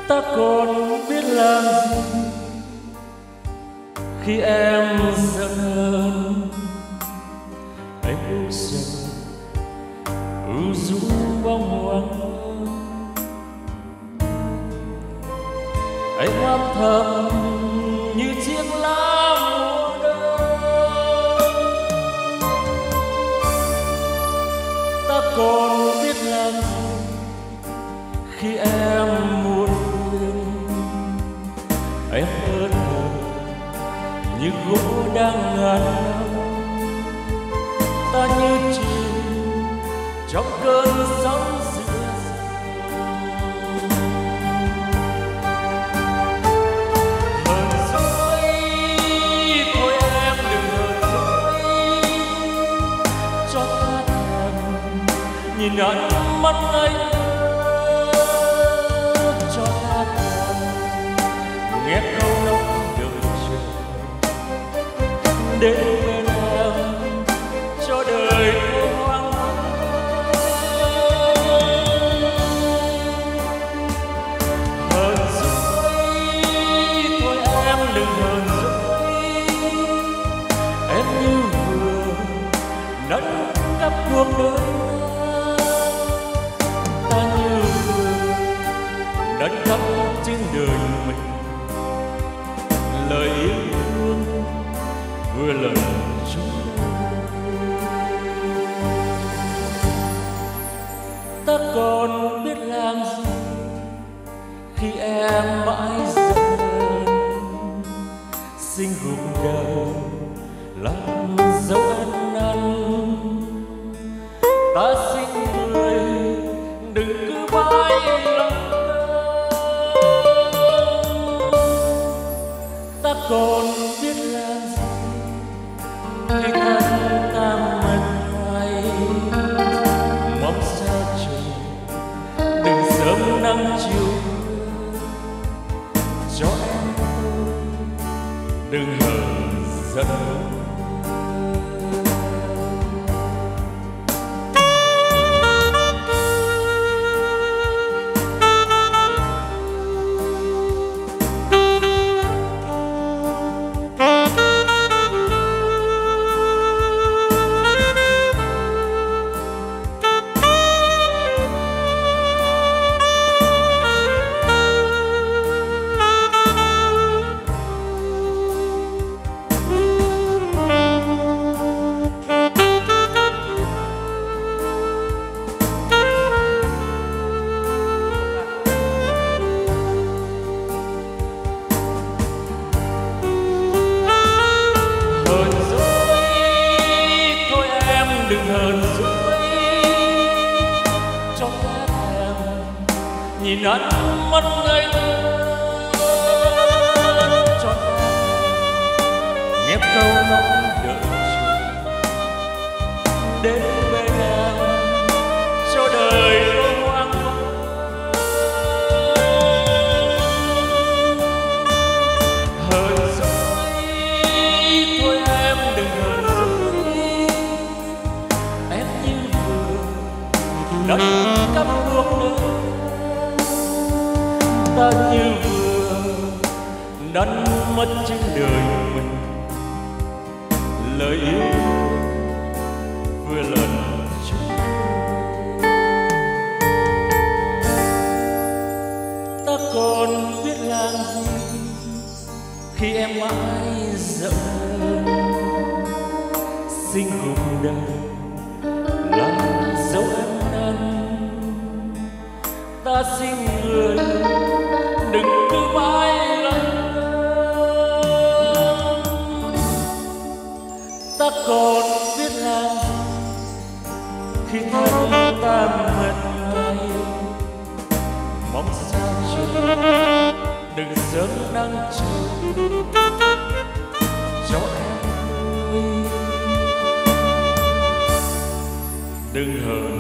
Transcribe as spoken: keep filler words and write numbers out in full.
ta còn biết làm gì khi em giận hơn. Anh ưu sầu ưu rũ bóng hoang, anh âm thầm như chiếc lá mùa đông. Ta còn biết làm gì khi em muộn quên. Em ơn hờn như gỗ đang ngàn năm, ta như chìm trong cơn sóng giữa hờn dỗi. Thôi em đừng hờn dỗi, cho ta thèm nhìn ánh mắt anh, cho ta thèm nghe câu nói đời chờ đến bên em cho đời tôi hoang mang. Hờn dỗi, thôi em đừng hờn dỗi, em như vừa nâng cắp cuộc đời ta, ta như vừa nâng cắp trên đời mình. Lời yêu thương vừa lần chúng ta còn biết làm gì khi em mãi giận hơn. Xin gục đầu làm dấu ân ăn, ta xin người đừng cứ mãi lặng. Ta còn biết làm gì khi thân ta mệt mỏi, mong sao trời đừng sớm nắng chiều cho em tôi đừng hờn giận. Đừng hờn dỗi, cho ta thèm nhìn ánh mắt ngây thơ, cho ta nghe câu nói đợi chờ đến bên em cho đời tôi hoang mang. Hờn dỗi, thôi em đừng hờn dỗi, đất cắm cuộc đời ta như vừa đánh mất trên đời mình. Lời yêu vừa lần chúng ta còn biết làm gì khi em mãi giận. Xin gục đầu làm dấu ân ăn, ta xin người đừng cứ mãi lặng. Ta còn biết làm khi thân ta mệt mỏi, mong sao trời đừng sớm nắng chiều cho em tôi đừng hờn